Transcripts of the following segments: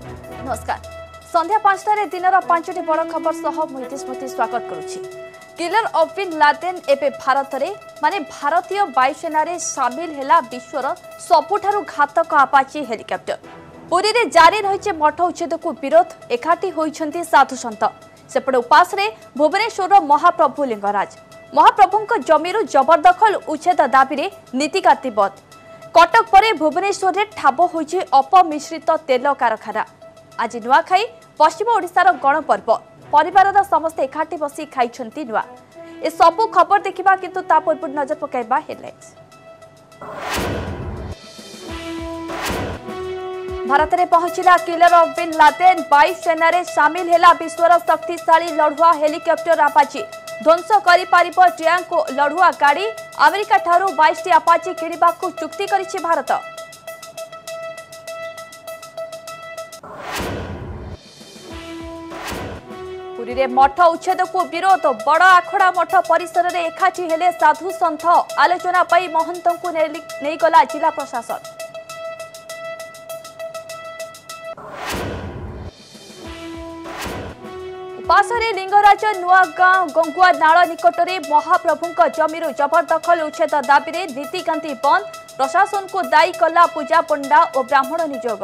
नमस्कार संध्या 5टारे दिनर 5टी बड़ खबर सह मुहित स्मृति स्वागत करुछि। किलर ऑफ बिन लादेन एबे भारत रे माने भारतीय वायुसेना रे शामिल हेला विश्वर सबुठारु घातक अपाची हेलिकॉप्टर। पुरी रे जारी रहिছে मठ उच्छेद को विरोध एकाठी होइछंती साधु संत। सेपटे उपास रे भुवनेश्वर महाप्रभु लिंगराज महाप्रभुंक जमीरु जबरदखल उच्छेद दाबी रे नीतिकाती बंद। कटक परे भुवनेश्वर रे ठाब होइছে अपमिश्रित तेल कारखाना। आज नुआखाई पश्चिम ओडिशार गणपर्व परिवार समस्त एकाठी बसी खाइछंती नुआ। ए सबु खबर देखिबा किंतु ता पूर्व नजर पकाइबा हेडलाइंस। भारत में पहुंचला किलर ऑफ बिन लादेन वायुसेना रे शामिल हेला विश्वर शक्तिशाली लड़ुआ हेलिकॉप्टर अपाची। ध्वंस करि पारिबो ट्रैंक लड़ुआ गाड़ी अमेरिका ठारू 22टी अपाची किणिबा को चुक्ति करिछि भारत। पुरी रे मठ उच्छेद को विरोध बड़ आखड़ा मठ परिसर रे एकाठी हेले साधु संत। आलोचना पाई महंतों को नहीं गला जिला प्रशासन। उपासरे लिंगराज नुआगां गंगुआ नाल निकटरे महाप्रभुंक जमीरु जबरदखल उच्छेद दाबी रे नीतिकांति बंद। प्रशासन को दायी कला पूजा पंडा और ब्राह्मण नियोग।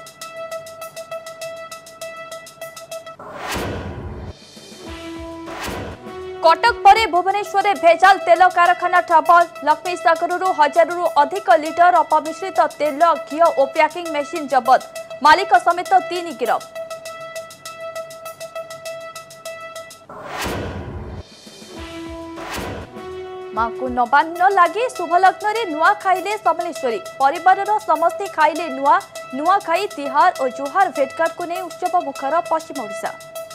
कटक परे भुवनेश्वर भेजाल तेल कारखाना ठाब। लक्ष्मी सागरु 1000 रु अधिक लिटर अपमिश्रित तेल घी और पैकिंग मेसिन जबत। मालिक समेत 3 गिरफ। मां को नवान्न लगे शुभलग्न रे नुआ खाइले समलेश्वरी। परिवार समस्ते खाइले नुआ। नुआ खाई तिहार और जुहार भेटघाट को नहीं उत्सव मुखर पश्चिम ओडिशा।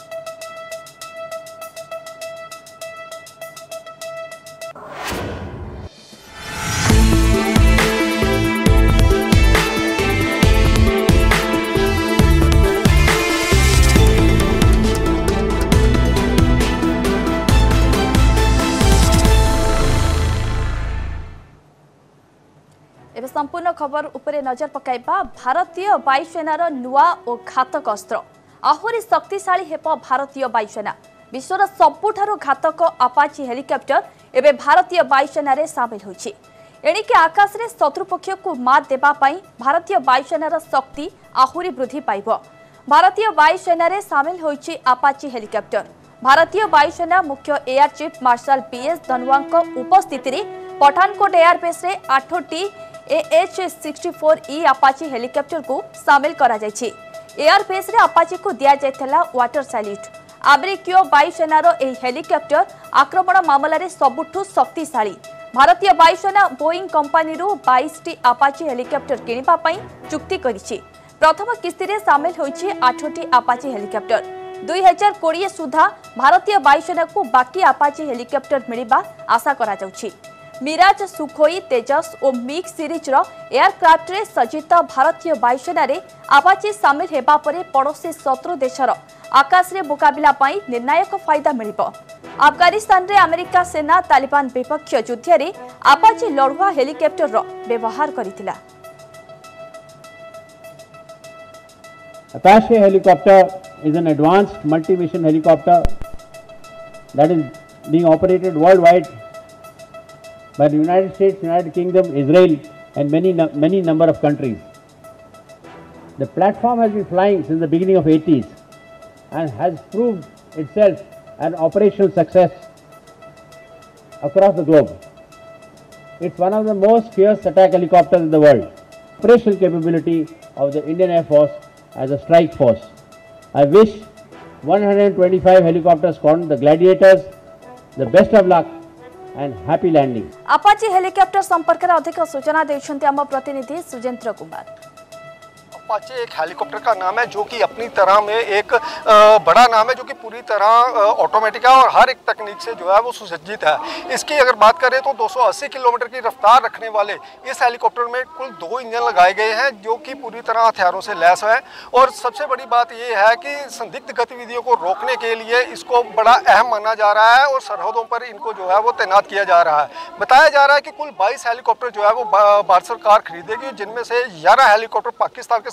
संपूर्ण खबर उपरे नजर पकाइबा। भारतीय वायुसेनार नुआ और घातक अस्त्र आहुरी शक्तिशाली हेप भारतीय वायुसेना। विश्वर सबुठारु घातक अपाची हेलिकॉप्टर एबे भारतीय वायुसेना रे शामिल होइछि। एणिके आकाश रे शत्रुपक्ष को मात देबा पई भारतीय वायुसेनार शक्ति आहुरी वृद्धि पाइबो। भारतीय वायुसेना रे शामिल होइछि अपाची हेलिकॉप्टर। भारतीय वायुसेना मुख्य एयर चीफ मार्शल पीएस धनोआଙ୍କ उपस्थिति रे पठानकोट एयरबेस रे 8टी AH-64E अपाची हेलिकॉप्टर को शामिल करा जायछि। एयरबेस रे अपाची को दिया जायथला वाटर सैल्यूट। अमेरिकीय वायुसेनार एही हेलिकॉप्टर आक्रमण मामला रे सबुठु शक्तिशाली। भारतीय वायुसेना बोइंग कंपनी रो 22टी अपाची हेलिकॉप्टर किनिबा पई चुक्ति करिछि। प्रथम किस्ती रे शामिल होइछि 8टी अपाची हेलिकॉप्टर। 2020 सुधा भारतीय वायुसेना को बाकी अपाची हेलिकॉप्टर मिलिबा आशा करा जाउछि। मिराज सुखोई तेजस और मिग सीरीज रो एयरक्राफ्ट रे सज्जित भारतीय वायुसेना रे अपाची शामिल हेबा परे पड़ोसी शत्रु देशर आकाश रे मुकाबिला पई निर्णायक फायदा मिलिबो। अफगानिस्तान रे अमेरिका सेना तालिबान विपक्ष युद्ध रे अपाची लड़ुआ हेलिकॉप्टर रो व्यवहार करितिला। Apache helicopter is an advanced multi-mission helicopter that is being operated worldwide by the United States, United Kingdom, Israel and many number of countries. The platform has been flying since the beginning of 80s and has proved itself an operational success across the globe. It's one of the most fierce attack helicopters in the world. Operational capability of the Indian Air Force as a strike force. I wish 125 helicopter squadron, the Gladiators, the best of luck and happy landing. Apache helicopter संपर्क में अधिक सूचना देछन्ते हम प्रतिनिधि Sujendra Kumar. Apache एक helicopter का नाम है जो कि अपनी तरह में एक बड़ा नाम है जो कि पूरी तरह ऑटोमेटिक है और हर एक तकनीक से जो है वो सुसज्जित है। इसकी अगर बात करें तो 280 किलोमीटर की रफ्तार रखने वाले इस हेलीकॉप्टर में कुल 2 इंजन लगाए गए हैं जो कि पूरी तरह हथियारों से लैस है। और सबसे बड़ी बात ये है कि संदिग्ध गतिविधियों को रोकने के लिए इसको बड़ा अहम माना जा रहा है और सरहदों पर इनको जो है वो तैनात किया जा रहा है। बताया जा रहा है कि कुल 22 हेलीकॉप्टर जो है वो भारत सरकार खरीदेगी, जिनमें से 11 हेलीकॉप्टर पाकिस्तान के साथ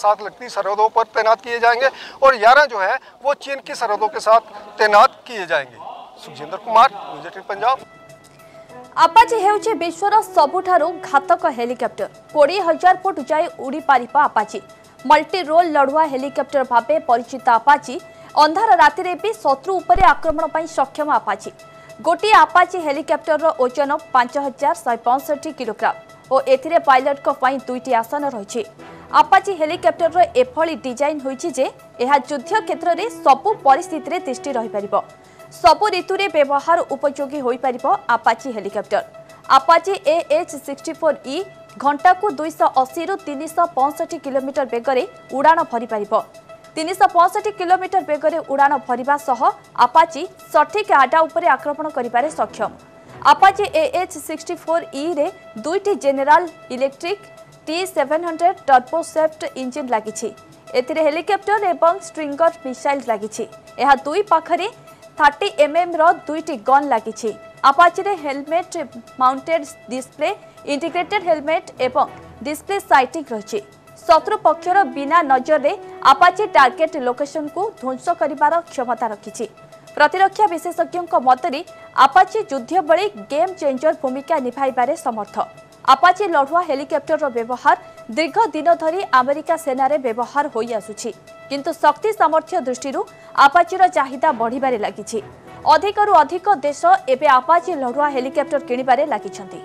साथ लगती सरहदों पर तैनात किए जाएंगे और 11 जो है वो चीन की सरहदों के साथ तैनात किए जाएंगे। सुखजिंदर कुमार, न्यूज़ 18 पंजाब। आपाचे हेउचे विश्वर सबुठारु घातक हेलिकॉप्टर 20,000 फुट जाए उड़ी पारिपा आपाची मल्टी रोल लड़ुआ हेलिकॉप्टर भाबे परिचित आपाची अंधार राति रे भी शत्रु उपरे आक्रमण पई सक्षम आपाची गोटी आपाची हेलिकॉप्टर रो ओजन 5,165 किलोग्राम और एथिरे पायलट को पई दुईटी आसन रहिछि। आपाची हेलिकॉप्टर रो एफळी डिजाइन होइछि जे एहा युद्ध क्षेत्र रे सबु परिस्थिति रे तिष्ठि रहि परिबो सबु ऋतु रे व्यवहार उपयोगी होई परिबो आपाची हेलिकॉप्टर। आपाची AH-64E घंटा को 280 रु 365 किलोमीटर बेगरे उड़ान भरी परिबो 365 किलोमीटर बेगरे उड़ान भरिबा सह आपाची सठिक आडा उपरे आक्रमण करिबारे सक्षम। आपाची AH-64E रे दुईटी general electric T700 turboshaft engine लागिछि। एथिरे हेलिकॉप्टर एवं स्ट्रिंगर मिसाइल लागिछि। एहा दुई पाखरे 30 mm रो दुईटी गन लागिछि। आपाची रे helmet mounted display integrated helmet एवं डिस्प्ले साइटिंग रहिछि। शत्रु पक्षर बिना नजर रे आपाची टार्गेट लोकेशन को ध्वंस करिबार क्षमता रखिछि। प्रतिरक्षा विशेषज्ञों मतरे आपाची युद्ध बेले गेम चेंजर भूमिका निभाइबारे समर्थ। आपाची लढुआ हेलिकॉप्टर रो व्यवहार दीर्घ दिन धरी अमेरिका सेना रे व्यवहार होई आसुछि किंतु शक्ति सामर्थ्य दृष्टि आपाचीर चाहिदा बढ़िबारे लागिछि। अधिकरु अधिक देश एबे आपाची लढुआ हेलिकॉप्टर किनिबारे लागिछन्ति।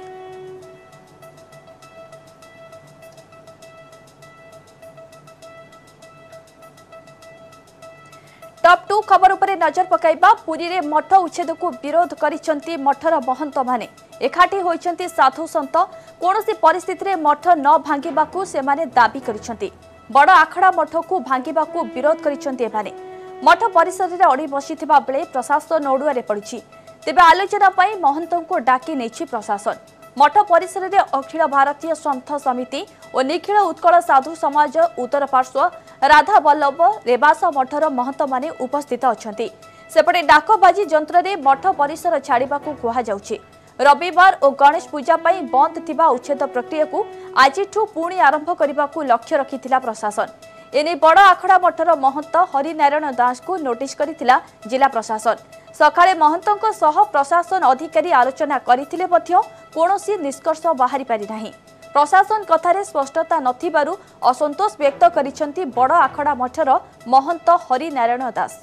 टॉप 2 खबर उपरे नजर पकाइबा पुरी रे मठ उच्छेद को विरोध करिसंती मठर महंत माने एकाठी होइसंती साधु संत कोनोसी परिस्थिति रे मठ न भांगिबाकू से माने दाबी करिसंती। बड़ आखड़ा मठ को भांगिबाकू विरोध करिसंती एमाने मठ परिसर रे अड़ी बसिथिबा बेले प्रशासन ओडुआरे पड़िछि। तेबे आलोचना पई महंतों को डाकी नेछि प्रशासन। मठ परिसर रे अखिल भारतीय संत समिति और निखिल उत्कल साधु समाज उत्तर पार्श्व राधा वल्लभ रेबास मठर महंत माने उपस्थित अछंती। सेपटे डाकबाजी जंत्र रे मठ परिसर छाड़िबाकू कुहा जाउछि। रविवार और गणेश पूजा पई बंद थिबा उच्छेद प्रक्रिया को आजिठू पुणी आरंभ करबाकू लक्ष्य रखिथिला प्रशासन। एने बड़ आखड़ा मठर महंत हरिनारायण दास को नोटिस करिथिला जिला प्रशासन। सकाळे महंतों सह प्रशासन अधिकारी आलोचना करिथिले मध्य कोनोसी निष्कर्ष बाहरी पारि नाही। प्रशासन कथारे स्पष्टता नथिबारु असंतोष व्यक्त करिसंती बड़ आखड़ा मठर महंत हरिनारायण दास।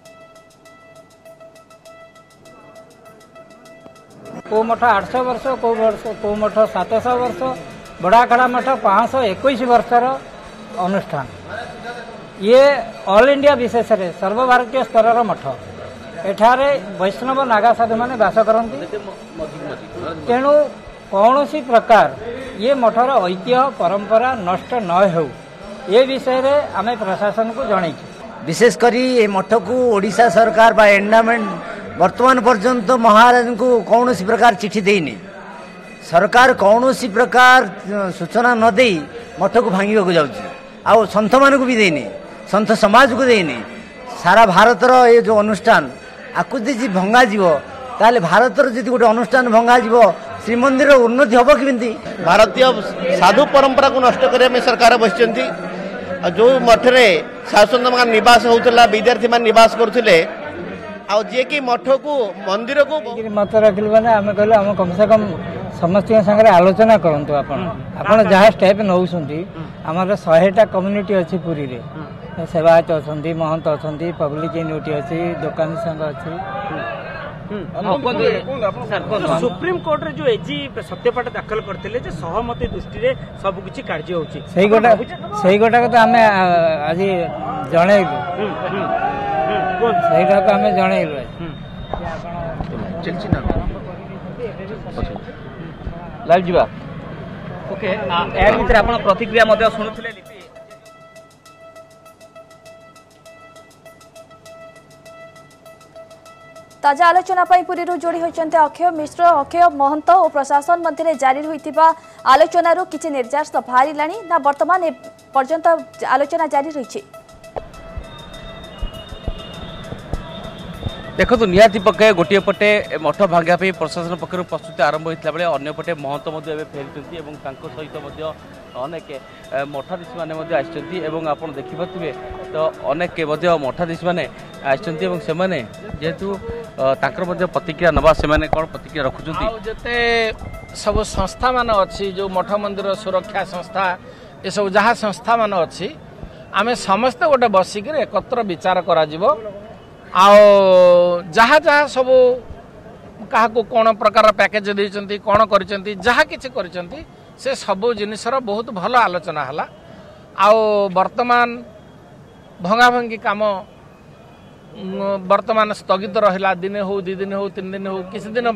को मठ 800 वर्ष को मठ 700 वर्ष बड़ आखड़ा मठ 521 वर्षर अनुष्ठान। ये ऑल इंडिया विशेष रे सर्वभारतीय स्तर मठ एठारे वैष्णव नागा साधु माने बास करती। तेणु कौन सी प्रकार ये मठर ऐतिह्य परंपरा नष्ट न हो ये विषय रे आमे प्रशासन को जणाई। विशेषकर ये मठ को ओडिशा सरकार बा एंडामेंट वर्तमान पर्यंत महाराज को कौन सी प्रकार चिठी देनी सरकार कौन सी प्रकार सूचना न दे मठ को भांगा को जाऊँ आउ सन्थ मान को भी देनी सन्थ समाज को देनी सारा भारतर ये जो अनुष्ठान आकु जी भंगा जीव ताले भारतर जी गोटे अनुष्ठान भंगा जीव श्रीमंदिर उन्नति हम कि भारतीय साधु परंपरा को नष्ट करने सरकार बस जो मठरे शासन निवास होता विद्यार्थी मान निवास करते जे कि मठ को मंदिर को मत रखिल मैंने आम कहले आम कम से कम समस्त संगे आलोचना करंतु आपण जहाँ स्टेप नौ आमर 100टा कम्युनिटी अच्छी पुरी रे सेवायत अच्छा महंत अच्छा पब्लिक यूनिटी अच्छी दुकानी संघ अच्छी। सुप्रीम कोर्ट रे जो एजी सत्यपाठ दाखल करते सहमति दृष्टि रे सब किछि कार्य होछि सही गोटा तो आमे आज जणैलु सहीटा को आमे जणैलु लाइव जीवा ओके यार भीतर आपण प्रतिक्रिया मध्ये सुनुथिले लिपि ताजा आलोचना पुरी जोड़ी होइचंते अक्षय मिश्र। अक्षय महंत और प्रशासन मध्य जारी होइतिबा आलोचना किछि निर्देश बाहरिलानी ना वर्तमान पर्यंत आलोचना जारी रही? देखो निहाती पक्के गोटे पटे मठ भांगापी प्रशासन पक्ष प्रस्तुति आरंभ होता बेले अंपटे महंत फेरी सहित अनेक मठाधीश मैंने आप देखिपे तो अनेक मठाधीश मैंने आसने जेहेतु प्रतिक्रिया नवा से कौन प्रतिक्रिया रखुते सब संस्था मान अच्छी जो मठ मंदिर सुरक्षा संस्था ये सब जहाँ संस्था मान अच्छी आम समस्ते गोटे बसिक एकत्र विचार करा जहाँ जहाँ सब क्या कौन प्रकार पैकेज देती कौन कर जहाँ किसी कर से सब जिनसर बहुत भल आलोचना है वर्तमान भंगा भंगी काम वर्तमान स्थगित रहा दिने हो 2 दिन हो 3 दिन हो किसी दिन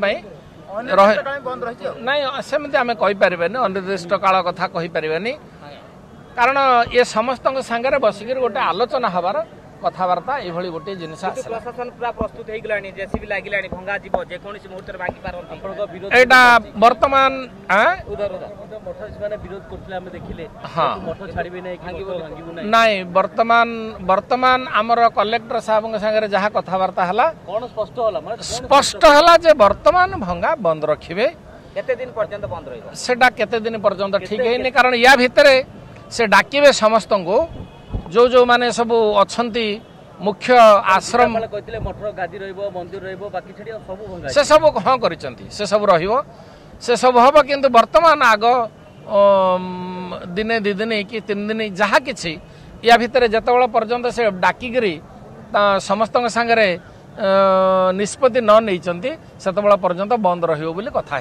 नहीं सेमती आम कहीपर अनिर्दिष्ट काल कथा कहीपर कारण ये समस्त सांगे बसिक गोटे आलोचना हबार कथबार्ता ये गोटे जिन प्रशासन पूरा प्रस्तुत हो गलानी जेसीबी लागिलानी भंगा जीव जे कोनोसी मुहूर्त रे बाकी पारंती एटा वर्तमान मठाधीश माने विरोध करथले हम देखिले मठ छाड़िबे नै भांगिबो नहीं वर्तमान आमर कलेक्टर साहब संगे जहाँ कथबार्ता हला कोन स्पष्ट हला जे वर्तमान भंगा बंद रखिबे केते दिन पर्यंत बंद रहइबो सेटा केते दिन पर्यंत ठीक है कारण या भितरे से डाकिबे समस्त को जो माने सब अच्छी मुख्य आश्रम मठर गादी मंदिर बाकी सब से सब हाँ कर से सब से सब हम किंतु वर्तमान आग दिने 2 दिन कि 3 दिन जहाँ किसी या भितर जिते पर्यंत से डाकिकी समस्त सांगे निष्पत्ति न नहीं से पर्यंत बंद रही कथा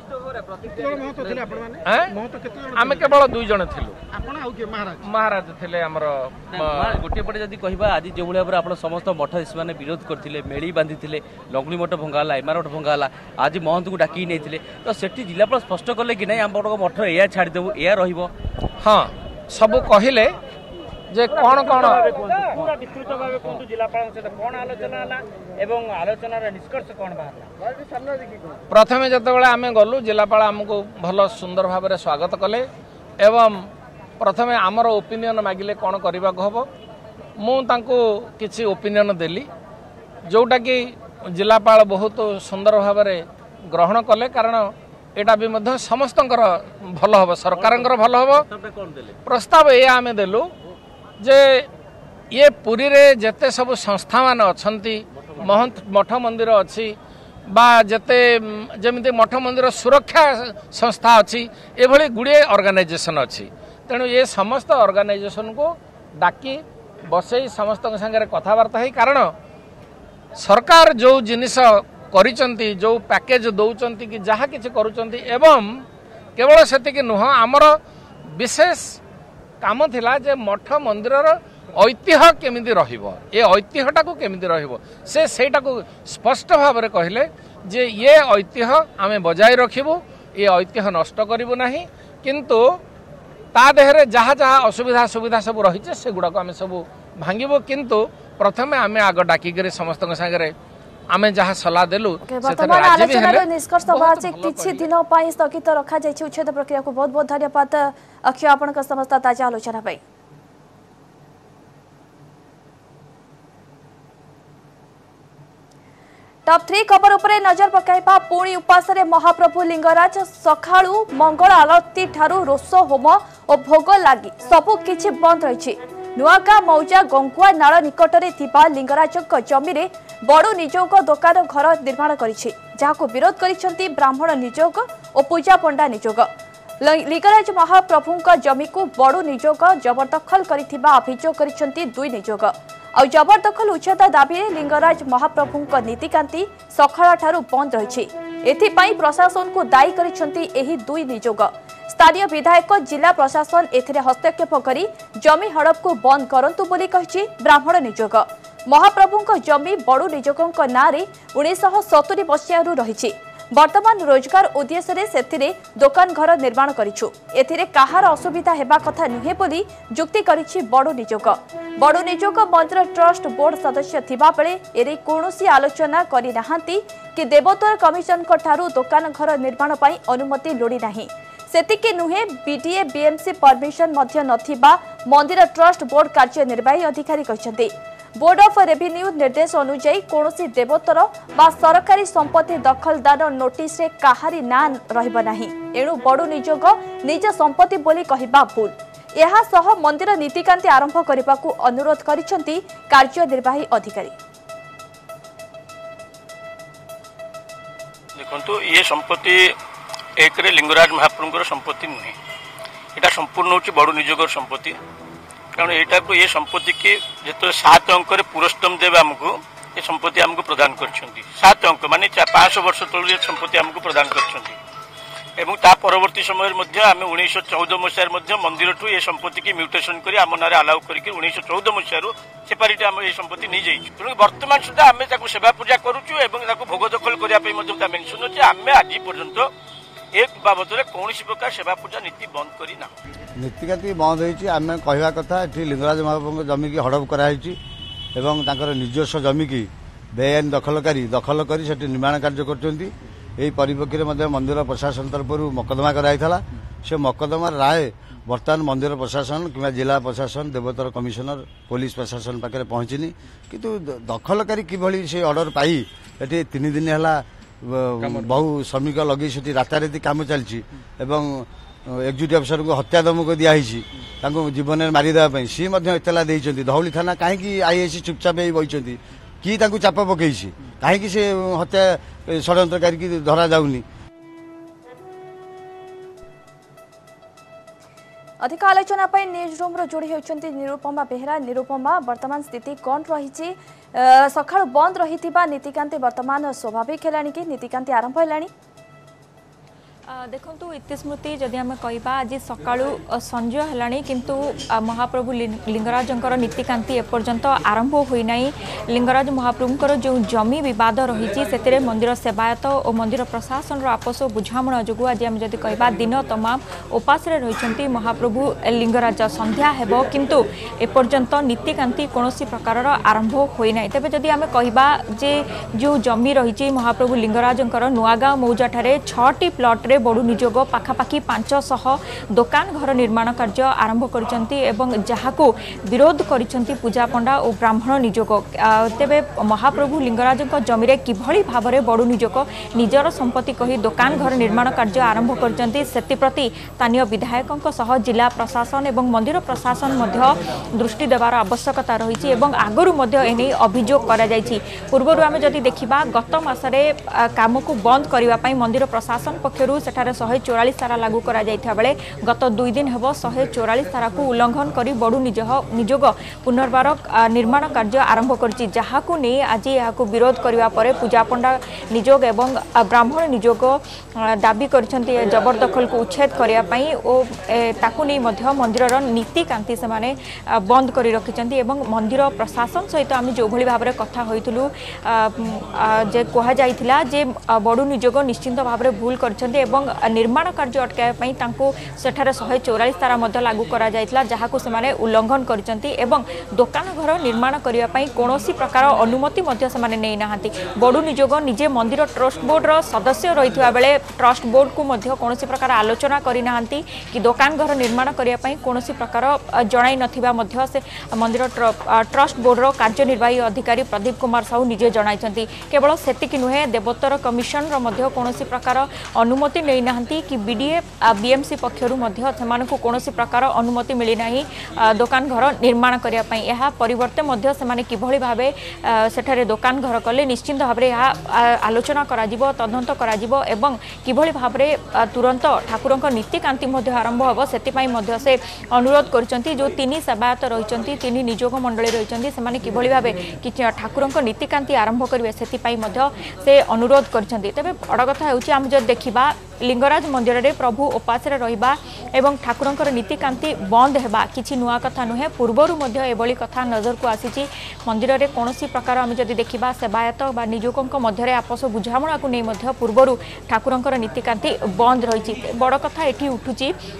आम केवल 2 जन थिलु महाराज थे आमर गोटे पटे जदि कहबा आज जो भाव आप समस्त मठाधीश मैंने विरोध करते मेड़ी बांधी लंगुली मठ भंगाला इमार मठ भंगाला आज महंत को डाकी नहीं तो सेठी जिलापाल स्पष्ट कले कि नहीं आम मठ या छाड़देबू या हाँ सब कहले जे कौन कौन पूरा विस्तृत भाव कहतु जिलापाल सहित कौन आलोचना हला एवं आलोचनार निष्कर्ष कौन बाहर प्रथम जितेबाला आम गलु जिलापाल आमको भल सुंदर भाव स्वागत कले एवं प्रथमे आमर ओपिनियन मागिले कौन करने को हम मुझे किसी ओपिनियन देली जोटा कि जिलापाल बहुत सुंदर भाव ग्रहण कले कारण एटा भी मध्य समस्त भल हम सरकार भल हम प्रस्ताव ये आम देलु जे ये पुरी रे जते सब संस्था मान अच्छी मठ मंदिर अच्छी बा जते जमी मठ मंदिर सुरक्षा संस्था अच्छी ये गुड़े ऑर्गेनाइजेशन अच्छी तेणु ये समस्त ऑर्गेनाइजेशन को डाकी बसई समस्त संगे कथबार्ता है कारण सरकार जो जिनिस करिसंती जो पैकेज दौरान कि जहाँ किसी करुँच एवं केवल से नुह आमर विशेष काम थिला जे मठ मंदिर ऐतिह्य केमिति रहिबो ए ऐतिह्यटा को केमिति रहिबो सेटा को स्पष्ट भाव में कहले जे ये ऐतिह्य आमे बजाय रखिबु ये ऐतिह्य नष्ट करिबु नाही किंतु ता देहरे जहाँ जहाँ असुविधा सुविधा सब रही से गुड़ाक आम सब भांगबू किंतु प्रथमे आम आग डाकिक समस्त सागर आम जहाँ सलाह देलु निष्कर्ष किछि दिन स्थगित रखा जाइछि उच्छेद प्रक्रिया को बहुत बहुत धन्यवाद अक्षय आपनका समस्त ताजा आलोचना पाई। टॉप 3 खबर उपरे नजर पकाइबा पुणी उपास महाप्रभु लिंगराज सखाळु मंगल आरती ठारू रोष होम और भोग लगी सबु किछि बंद रही नुआगा मौजा गंगुआ नाल निकटरे थिबा लिंगराजक जमी रे बड़ो निजोग दोकान घर निर्माण करिछि जाहाको विरोध करिसंती ब्राह्मण निजोग और पूजा पंडा निजोग लिंगराज महाप्रभुक जमी को बड़ो निजोग जबरदखल करिथिबा अभियोग करिसंती 2 निजोग आ जबरदखल उच्छेद दाबी लिंगराज महाप्रभुक नीतिकांति सखाळ ठारू बंद रही एथिपाई प्रशासन को दायी करिसंती एही 2 निजोग स्थानीय विधायक जिला प्रशासन एथिरे हस्तक्षेप करी जमी हड़प को बंद करंतु बोली कहिछि ब्राह्मण निजोग महाप्रभुक जमी बड़ो निजोगक नारे 1970 मसीहारू रही वर्तमान रोजगार उद्देश्य से दोकान घर निर्माण करिछु एथिरे काहार असुविधा हेबा कथा नुहे बोली जुक्ति करिछि बड़ो निजोग मंदिर ट्रस्ट बोर्ड सदस्य थिबा बेले एरे कोनोसी आलोचना करि नाहांती कि देवोत्तर कमिशन ठारू दोकान घर निर्माण पाई अनुमति लोड़ी नाही सेतिके नुहे बीडीए बीएमसी परमिशन मध्य नथिबा मंदिर ट्रस्ट बोर्ड कार्यनिर्वाही अधिकारी कहते बोर्ड ऑफ रेवेन्यू निर्देश अनुसार कौनसी देवोत्तर बा सरकारी संपत्ति दखलदार नोटिस रे काहारी ना रहिबा नाही एणु बड़ निजोग निज संपत्ति बोली कहिबा भूल एहा सह मंदिर नीतिकांति आरंभ करने को अनुरोध करिसेंती कार्यनिर्वाही अधिकारी। देखो ये संपत्ति एक लिंगराज महाप्रभु संपत्ति नुहे यहाँ संपूर्ण हूँ बड़ निजोगर संपत्ति कारण यहाँ को ये संपत्ति की जो 7 अंक पुरस्कम देव आमको ये संपत्ति आमको प्रदान कर 7 अंक माने 500 वर्ष तलू संपत्ति आमको प्रदान कर परवर्ती समय आम 1914 मसीह मंदिर ठू ये संपत्ति की म्यूटेशन कर आम ना अलाउ करके 1914 मसीह सेपारेट आम ये संपत्ति नहीं जाइए तेणु वर्तमान सुधा आम सेवा पूजा करुचु भोग दखल करने मेनसन अच्छे आम आज पर्यंत एक बाबद कौन प्रकार सेवा पूजा नीति बंद करना नीतिकांति बंद होमें कहवा कथा ये लिंगराज महाप्रभु जमी की हड़प कराई निजस्व जमी की बेआईन दखल कर निर्माण कार्य कर परिप्रेक्षी में मंदिर प्रशासन तरफ मकदमा कराई से मकदमार राय बर्तमान मंदिर प्रशासन कि जिला प्रशासन देवोत्तर कमिशनर पुलिस प्रशासन पाखे पहुंचनी किंतु दखलकारी किभली से ऑर्डर पाई ये 3 दिन है बहु श्रमिक लगे से राताराति काम चलती एक्जिक्यूटिव अफिसर को हत्या दमक दिखाई जीवन में मारिदेवाई सी इतला देती धौली थाना कहीं आईआईसी चुपचाप बही कि चाप पकई कहीं से हत्या षड्यंत्रकारी की धरा जाऊनी। अधिक आलोचना न्यूज रूम जोड़ी होती निरुपमा बेहरा। निरुपमा वर्तमान स्थिति कौन रही सकाळु बंद रही नीतिकांति वर्तमान स्वाभाविक है कि नीतिकांति आरंभ है? देखु इतिस्मृति जदि आम कह आज सकाळु संज है किंतु महाप्रभु लिंगराजंकर नीतिकांति एपर्यंत आरंभ होना। लिंगराज महाप्रभुंकर जो जमी बद रही से मंदिर सेवायत और मंदिर प्रशासन आपस बुझामणा जो आज आम जदि कह दिन तमाम उपास रही महाप्रभु लिंगराज संध्या हेब किंतु एपर्यंत नीतिकांति कौन प्रकार आरंभ होना। तेज जदि आम कह जो जमी रही महाप्रभु लिंगराजंकर नुआगाँव मौजाठारे 6टी प्लॉट बड़ू निजोग पाखापाखि 500 दुकान घर निर्माण कार्य आरंभ कर विरोध कर पूजा पंडा और ब्राह्मण निजोग। तेबे महाप्रभु लिंगराज जमी किभली भाव में बड़ू निजोग निजर संपत्ति कही दुकान घर निर्माण कार्य आरंभ कर स्थानीय विधायकों सह जिला प्रशासन और मंदिर प्रशासन दृष्टि देवार आवश्यकता रही आगुरी एने अभियोग पूर्वर आम जदि देखा गत मासरे काम को बंद करने मंदिर प्रशासन पक्षर सेठारे 144 धारा लागू करा जाइथा बेले गत 2 दिन हेब 144 धारा को उल्लंघन करी बड़ू निजोग पुनर्बार निर्माण कार्य आरंभ करछि जहाकु नै आज याकु विरोध करिवा परे पूजा पंडा निजोग एवं ब्राह्मण निजोग दाबी करछन्ती जबरदखल को उच्छेद करिया पई ओ ताकु नै मध्य मंदिरर नीतिकांति से माने बंद करी रखिछन्ती एवं मंदिर प्रशासन सहित आम जो भली भाबरे कथा होइतलु जे कहा जाइथिला जे बड़ू निजोग निश्चिंत भाबरे भूल करछन्ती एवं निर्माण कार्य अटकाई सेठारे 144 धारा लागू करा जाइतला जहाकु सेमाने उल्लंघन करछन्ती एवं दुकान घर निर्माण करने कौन प्रकार अनुमति नै नाहांती। बड़ू निजोग निजे मंदिर ट्रस्ट बोर्ड रो सदस्य रही बेले ट्रस्ट बोर्ड को कौन प्रकार आलोचना करना कि दुकान घर निर्माण करने कौन प्रकार जणाई नथिबा से मंदिर ट्रस्ट बोर्ड रो कार्यनिर्वाही अधिकारी प्रदीप कुमार साहू निजे जणाइछन्ती। केवल सेतिकी नुहे देवोत्तर कमिशन रो कौन प्रकार अनुमति नहीं नाहांती कि बीडीए बीएमसी पक्षरु कौन प्रकार अनुमति मिली नाही दुकान घर निर्माण करने यह परिवर्ते किभली भावे सेठारे दुकान घर कले निश्चिंत भाव आलोचना करा तदंत करा एवं किभली भावे तुरंत ठाकुरंक नीतिकांति आरंभ हम से अनुरोध करछन्ती जो 3 सेवायत रही 3 निजोग मंडली रही से किभली भावे कि ठाकुरंक नीतिकांति आरंभ करेंगे से अनुरोध करछन्ती। तेबे बड़ कथा होउछि आम जब देखिबा लिंगराज मंदिर रे प्रभु उपास रहिबा एवं ठाकुरंकर नीतिकांति बंद हेबा किछि नुआ कथा नुहे पूर्वरु मध्य एभली कथा नजर को आसीछि। मंदिर रे कोनोसी प्रकार आम जदि देखिबा सेवायत बा निजोगंक मध्य आपस बुझामणा को नै मध्य पूर्वरु ठाकुरंकर नीतिकांति बंद रहिछि। बड़ कथा एठी उठुछि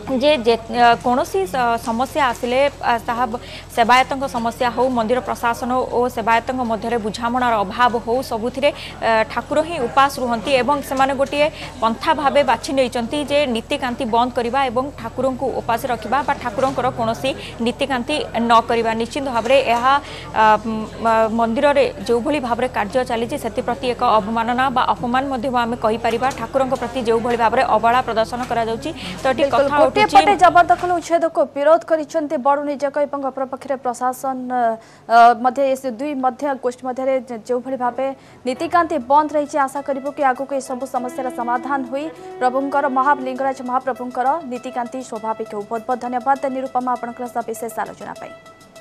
जे कौनसी समस्या आसिले साहब सेवायतों समस्या हो मंदिर प्रशासन और सेवायतों मध्य बुझामणार अभाव हो सबुथिरे ठाकुर ही उपास रुहंती एवं से गोटे पंथा भावे बाछि नैचंती जे नीतिकांति बंद करबा एवं ठाकुर को उपास रखिबा बा ठाकुरंकर कोनोसी नीतिकांति न करबा निश्चित भाव में यह मंदिर रे जो भली भाव कार्य चली से प्रति एक अवमानना बा अपमान मध्य आम कहि परिबा ठाकुरंक प्रति जो भली भाव अवहेला प्रदर्शन करा जाउची तो ठी कथा गोटे पटे जबरदखल उच्छेद को विरोध करिसेंते बड़ निजक एवं अपर पक्षरे प्रशासन मध्य दुई मध्य गोष्ठी मध्य जो भली भाव नीतिकांति बंद रही आशा करिबो कि आगो को सब समस्या समाधान हुई प्रभुंकर महालिंगराज महाप्रभुंकर नीतिकांति स्वाभाविक हो। बहुत बहुत धन्यवाद निरुपमा आपनकर सब विशेष आलोचना पाई।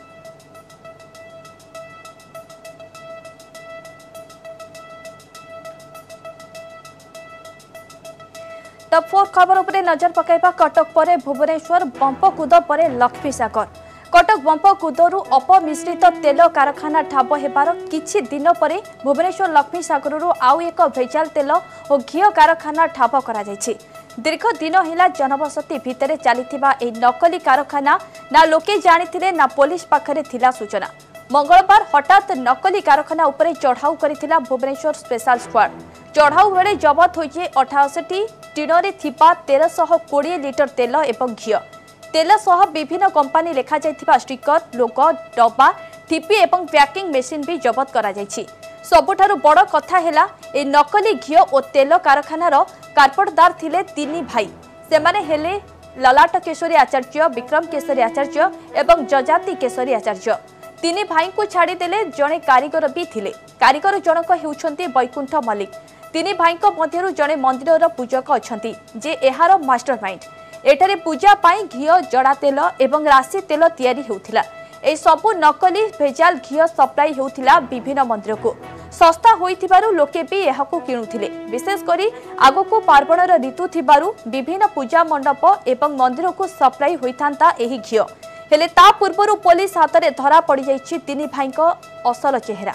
टॉप 4 खबर उपरे नजर पकाइबा कटक परे भुवनेश्वर बंपकूद परे लक्ष्मी सागर कटक बंपकूदरु अपमिश्रित तेल कारखाना ठाब हेबार किछि दिन परे भुवनेश्वर लक्ष्मी सागररु आउ एक भेजाल तेल और घी कारखाना ठाब करा जायछि। दीर्घ दिन हिला जनबसती भितरे चलीथिबा ए नकली कारखाना ना लोके जानिथिले ना पुलिस पाखरे थिला सूचना। मंगलवार हठात नकली कारखाना उपरे चढ़ाऊ करिथिला भुवनेश्वर स्पेशल स्क्वाड। चढ़ाऊ बेले जबत होइछे 88 टिनरे थिबा 1320 लिटर तेल एवं घी तेल सह विभिन्न कंपानी लेखा जाइथिबा स्टिकर लोगो डब्बा टीपी एवं पैकिंग मेसिन भी जबत करा जाइछि। सबुठारु बड़ कथा हेला ए नकली घी और तेल कारखानार कार्पटदार थिले 3 भाई सेमाने हेले ललाट केशरी आचार्य विक्रम केशरी आचार्य एवं जजाति केशरी आचार्य। 3 भाई को छाड़ी देले जड़े कारीगर भी थिले। कारीगर जनक हेउछंती बैकुंठ मल्लिक। 3 भाई मध्यरु जड़े मंदिर पूजक अछंती जे एहार मास्टरमाइंड। एठारे पूजा पाई घी जड़ा तेल एवं राशि तेल तैयारी हेउथिला। ए सबु नकली भेजाल घी सप्लाई हेउथिला विभिन्न मंदिर को। सस्ता होइथिबारु लोके भी एहाकु किणुथिले। विशेष करी आगको पार्वणर ऋतु थिबारु विभिन्न पूजा मंडप एवं मंदिर को सप्लाई होइथांता एही घी हेले ता पूर्वरु पुलिस हाथ में धरा पड़ जाइछि 3 भाई असल चेहरा।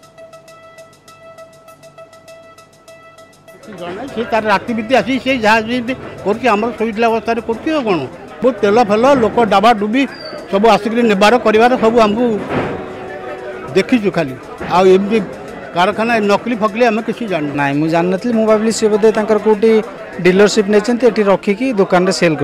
तार एक्टिविटी आसी से जहाँ करके आम शोला अवस्था कर कौन बहुत तेल फेल लोक डाबा डुबी सब आसिक नेबार कर सब आमको देखीचु खाली आमती कारखाना नकली फकली आम किसी जान ना मुझे जान नी मुझे भाविली सी बोधे कौटी डीलरशिप नहीं रखिकी दुकान सेल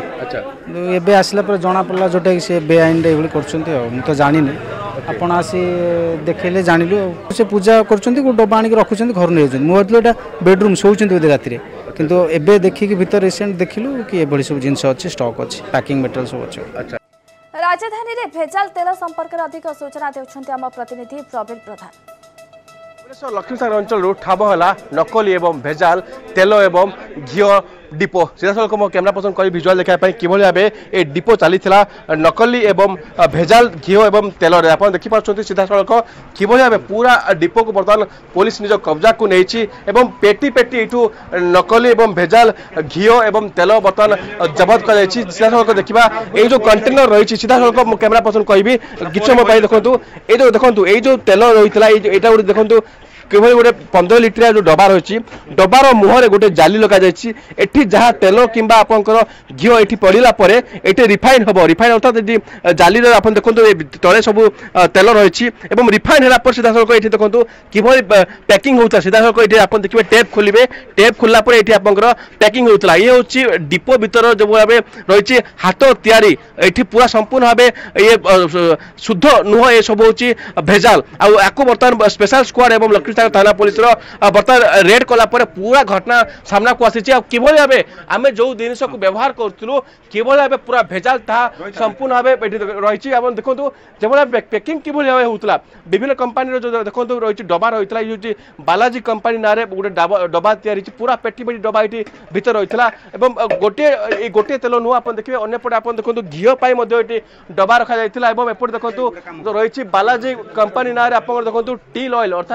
कर आसला पर जना पड़ा जोटा कि सी बेआईन कर तो जानी आपड़ आसी देखले जानलु से पूजा कर डब्बा आनिक रखुच्च घर नहीं जाऊँ मुझे यहाँ बेडरूम शोचे बोधे राति किंतु एबे देखिकी भीतर रिसेंट देखिलु कि ये सब जिनस अच्छी स्टॉक अच्छी पैकिंग मटेरियल सब अच्छे। राजधानी रे भेजाल तेल संपर्क में अधिक सूचना देउछन्ते आम प्रतिनिधि प्रवीण प्रधान। भुवनेश्वर लक्ष्मीसागर अंचल ठाब है नकली एवं भेजाल तेल एवं घी डिपो सीधासल मो कैमेरा पर्सन कही विजुआल देखापी कि भाव ए डिपो चली नकली एवं भेजाल घी एवं तेल आप देखिपुं सीधासल कि भाव पूरा डिपो को बर्तमान पुलिस निज कब्जा को नहीं पेटी पेटी यू नकली एवं भेजाल घी एवं तेल बर्तमान जबत कर सीधासल देखा ये जो कंटेनर रही सीधासल मो कैमेरा पर्सन कहि कि समय देखो ये जो देखो ये जो तेल रही है यहाँ देखो कि गोटे 15 लिटर जो डब्बा रही डब्बार मुहर गोटे जाली लग जाए जहाँ तेल कि घी ये पड़ा ये रिफाइन हम रिफाइन अर्थात जाली आप देखो तले सब तेल रही रिफाइन है सीधा सड़क ये देखो कि पैकिंग होता सीधा सड़क ये आप देखिए टेप खोलिए टेप खोलला ये पैकिंग होता ये हूँ डिपो भीतर जो भाव रही हाथ तैयारी ये पूरा संपूर्ण भाव ये शुद्ध नुह ये सब हूँ भेजाल आपको बर्तमान स्पेशल स्क्वाड एवं लक्ष्मीसागर थाना पुलिस बर्तमान रेड कला पूरा घटना सामना को आसी कि भाव आम जो जिन को व्यवहार करूँ कि भाव पूरा भेजाल संपूर्ण भाव रही देखो जो पैकिंग कि भाव होता विभिन्न कंपानी जो देखो रही डब्बा रही है बालाजी कंपानी ना गोटे डब्बा तैयारी पूरा पेटी पेटी डब्बा ये भीतर रही है गोटे गोटे तेल नुह आप देखिए अंपटे आप देखो घी ये डब्बा रखा जाता है एपटे देखो रही बालाजी कंपानी ना आप देखो टील ऑयल अर्थात ये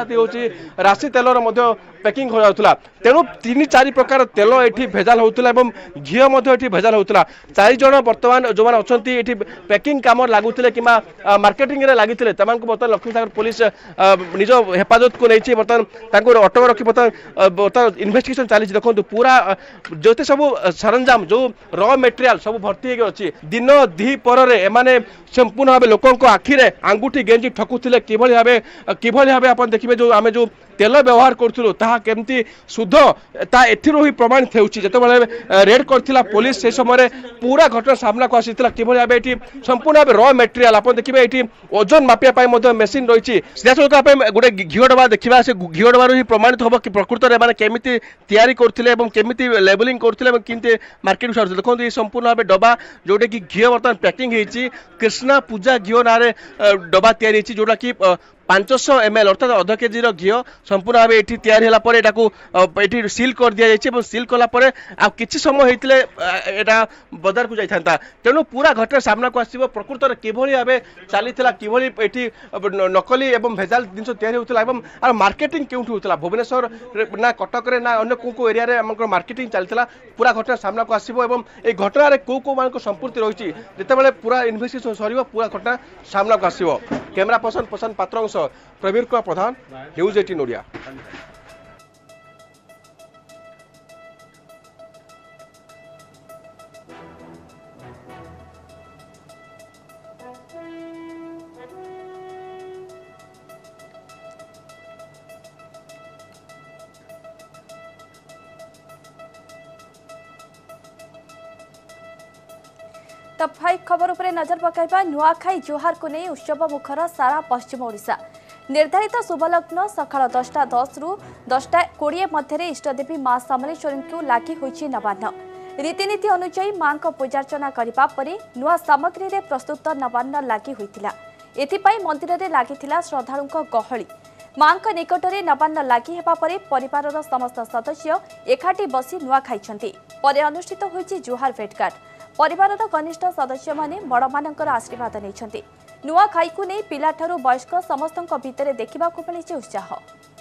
राशि तेलर पैकिंग हो जाउतला तेणु 3-4 प्रकार तेल एठी भेजाल होउतला एवं घी एठी भेजाल होउतला 4 जण वर्तमान जो माने अछंती एठी पैकिंग काम लागुतले किमा मार्केटिंग रे लागितले तमानकु वर्तमान लक्ष्मीसागर पुलिस निज हेफाजत को नहीं वर्तमान तांको ऑटो रखी वर्तमान इन्वेस्टिगेशन चली देखो पूरा जोते सब सरंजाम जो रॉ मटेरियल सब भर्ती हो अच्छी दिन दी पर एमाने संपूर्ण भाव लोक आखिरे आंगुठी गेंजी ठकुले किभली भाव आप देखिए जो आम जो तेल व्यवहार करूँ ताहा केमती शुद्ध ता एथिरो ही प्रमाणित होउछि जेतेबेले रेड करथिला पुलिस से समय पूरा घटना सामना को आसीथिला किभली भाबे एठी संपूर्ण भाबे रॉ मटेरियल आपण देखिबे एठी ओजन मापिया पाई मध्ये मशीन रहिछि सिधासलख आपण गोटे घिओ डबा देखिबा से घिओ डबारो ही प्रमाणित होबो कि प्रकृत रे माने केमिति तयारी करथिले एवं केमिति लेबलिंग करथिले एवं किंते मार्केट छाडथिले देखंतु ई संपूर्ण भाबे डबा जोटे कि घिओ वर्तमान पैकिंग हेछि कृष्णा पूजा घिओ नारे डबा तयारी हेछि जोटा कि 500 ml अर्थात अध केजी घी संपूर्ण भाव ये तैयारी होगा सील कर दि जाए सील कलापर किसी समय होता बजार को जाता तेणु पूरा घटना सामना को आसो प्रकृत में किभली भाव चली किभली नकली एवं भेजाल जिन तैयारी होता मार्केटिंग क्योंठू होता भुवनेश्वर ना कटक ना अन्य को एरिया मार्केटिंग चलता पूरा घटना सामना को आसो ये घटना कौ मान संपूर्ति रही जिते पूरा इन्वेस्टिगेशन सर पूरा घटना सामना को आसो कैमरा पर्सन पात्र प्रवीर कुमार प्रधान न्यूज 18 ओडिया। टॉप 5 खबर उपरे नजर पकाइबा नुआखाई जोहार को नहीं उत्सव मुखर सारा पश्चिम ओडिशा निर्धारित शुभलग्न सकाळ 10:10 रु 10:20 मध्य इष्टदेवी मां समलेश्वरी को लागि होइछि नवान्न रीतिनीति अनुसार मां को पूजार्चना करिबा परे नुआ सामग्री रे प्रस्तुत नवान्न लागि होइतिला एथिपाई मंदिर रे लागिथिला श्रद्धालुंक गहळी मां को निकट रे नवान्न लागि हेबा परे परिवारर समस्त सदस्य एकाठी बसी नुआ खाइछन्ति परे अनुष्ठित होइछि जोहार भेटघाट परिवारर घनिष्ठ सदस्य माने बड़मानकर आशीर्वाद नेछन्ति नुआ खाई को नहीं पिला ठारू वयस्क समस्तक भितर देखा मिली उत्साह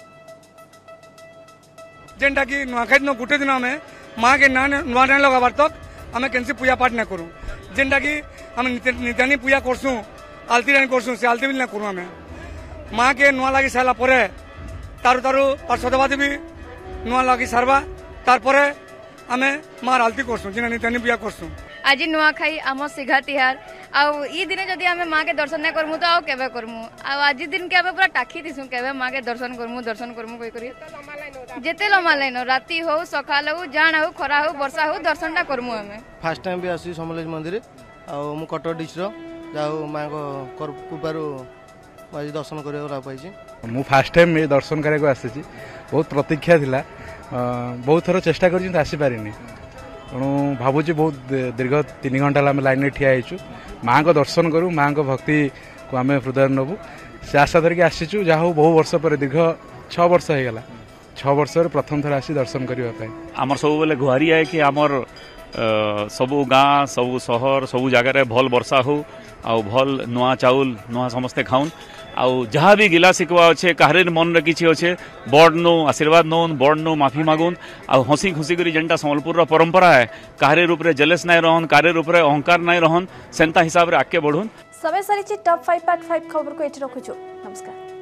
जेनटा कि नुआखाई दिन गोटे दिन आम माँ के नुआ ना लगाबार तक आम कैसे पूजा पाठ ना करूँ जेनटा कि आम नित्यानी पूजा करसूँ आलती रानी करसूँ से आलती भी ना करूँ आम माँ के नुआ लगी सारापर तारू तारू पार्श्वदेवादी भी नुआ लगी सारवा तार आम माँ आलती करसूँ जेना नित्यानी पूजा करसूँ आज नुआखाई आम सिघा तिहार आई दिन जदि आम माँ के दर्शन नहीं करमु तो आउ केबे करमु आज दिन के आम पूरा टाकी दिसु केबे माँ के दर्शन करमु कई करी जेते लम्बा लाइन राति हो सकाल हो जान हो खरा हो वर्षा हो दर्शन टा करमु आम फर्स्ट टाइम भी आसी समलेश मंदिर आउ मु कटक डिस्ट्रिक्ट जाऊ माँ को कृपारू आज दर्शन कर मु फर्स्ट टाइम ये दर्शन करने को आसी बहुत प्रतीक्षा थिला बहुत थर चेष्टा कर आसी पारिनी तेणु भावुँ बहुत दीर्घ 3 घंटा आम लाइन में ठिया होइछु माँ को दर्शन करूँ माँ को भक्ति को आम हृदय नबू से आशा धरिकी आसीचु जहाँ हो बहु वर्ष पर दीर्घ 6 वर्ष हो गला 6 वर्ष प्रथम थर आसी दर्शन करने आमर सब बेले गुहारी है कि आमर सबू गाँ सबू सहर सबू जगार भल वर्षा हो आउ भल नुआ चाउल नुआ समस्ते खाऊन आउ जहाँ भी गिला शिकवा अच्छे कहार मन रे किछि अच्छे बड़ नो आशीर्वाद नौन बड़ नो माफी मागुन आउ हसी खुशी करी जेनटा संबलपुर परंपरा है कहारे रूप रे जेलेस नाई रहन कहारे रूप रे अहंकार नाई रहन सेंता हिसाब रे आगे बढ़ुन समय सारी टॉप 5 पार्ट 5 खबर को एठी रखुछु नमस्कार।